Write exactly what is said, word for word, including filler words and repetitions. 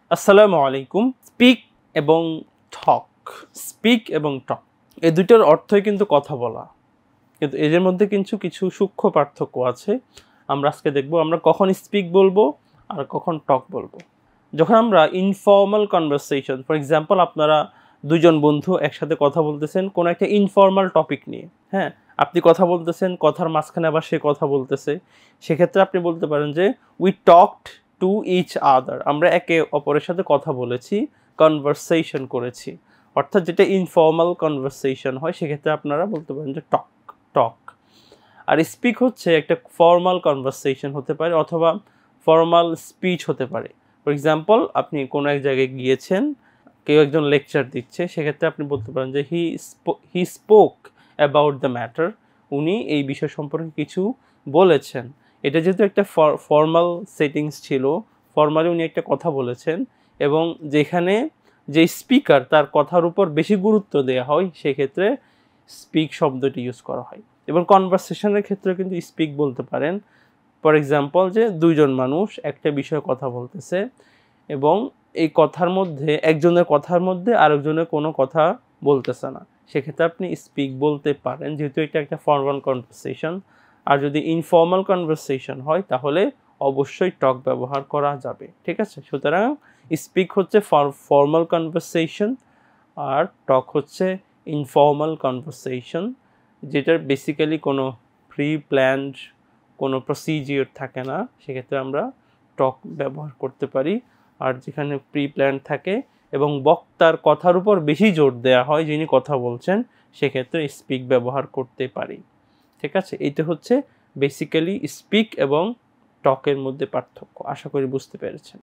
আসসালামু আলাইকুম। স্পিক এবং টক স্পিক এবং টক এই দুইটার অর্থই কিন্তু কথা বলা, কিন্তু এদের মধ্যে কিন্তু কিছু সূক্ষ্ম পার্থক্য আছে। আমরা আজকে দেখব আমরা কখন স্পিক বলবো আর কখন টক বলবো। যখন আমরা ইনফর্মাল কনভারসেশন, ফর এক্সাম্পল আপনারা দুজন বন্ধু একসাথে কথা বলতেছেন কোনো একটা ইনফর্মাল টপিক নিয়ে, হ্যাঁ, আপনি কথা বলতেছেন, কথার মাঝখানে আবার সে কথা বলতেছে, সেক্ষেত্রে আপনি বলতে পারেন যে we talked to each other, আমরা একে অপরের সাথে কথা বলেছি, কনভারসেশন করেছি। অর্থাৎ যেটা ইনফর্মাল কনভারসেশন হয় সেক্ষেত্রে আপনারা বলতে পারেন যে টক টক আর স্পিক হচ্ছে একটা ফর্মাল কনভারসেশন হতে পারে অথবা ফর্মাল স্পিচ হতে পারে। ফর এক্সাম্পল আপনি কোনো এক জায়গায় গিয়েছেন, কেউ একজন লেকচার দিচ্ছে, সেক্ষেত্রে আপনি বলতে পারেন যে he he spoke about the matter, উনি এই বিষয় সম্পর্কে কিছু বলেছেন। এটা যেহেতু একটা ফর্মাল সেটিংস ছিল, ফর্মালি উনি একটা কথা বলেছেন, এবং যেখানে যে স্পিকার তার কথার উপর বেশি গুরুত্ব দেওয়া হয় সেক্ষেত্রে স্পিক শব্দটি ইউজ করা হয়। এবং কনভারসেশনের ক্ষেত্রে কিন্তু স্পিক বলতে পারেন। ফর এক্সাম্পল যে দুইজন মানুষ একটা বিষয়ে কথা বলতেছে এবং এই কথার মধ্যে একজনের কথার মধ্যে আরেকজনের কোনো কথা বলতেছে না, সেক্ষেত্রে আপনি স্পিক বলতে পারেন, যেহেতু এটা একটা ফর্মাল কনভারসেশন। আর যদি ইনফর্মাল কনভারসেশন হয় তাহলে অবশ্যই টক ব্যবহার করা যাবে, ঠিক আছে। সুতরাং স্পিক হচ্ছে ফর্মাল কনভারসেশন আর টক হচ্ছে ইনফর্মাল কনভারসেশন, যেটার বেসিক্যালি কোনো প্রি প্ল্যান্ড কোনো প্রসিজিওর থাকে না, সেক্ষেত্রে আমরা টক ব্যবহার করতে পারি। আর যেখানে প্রি প্ল্যান থাকে এবং বক্তার কথার উপর বেশি জোর দেওয়া হয়, যিনি কথা বলছেন, সেক্ষেত্রে স্পিক ব্যবহার করতে পারি, ঠিক আছে। এইটা হচ্ছে বেসিক্যালি স্পিক এবং টকের মধ্যে পার্থক্য। আশা করি বুঝতে পেরেছেন।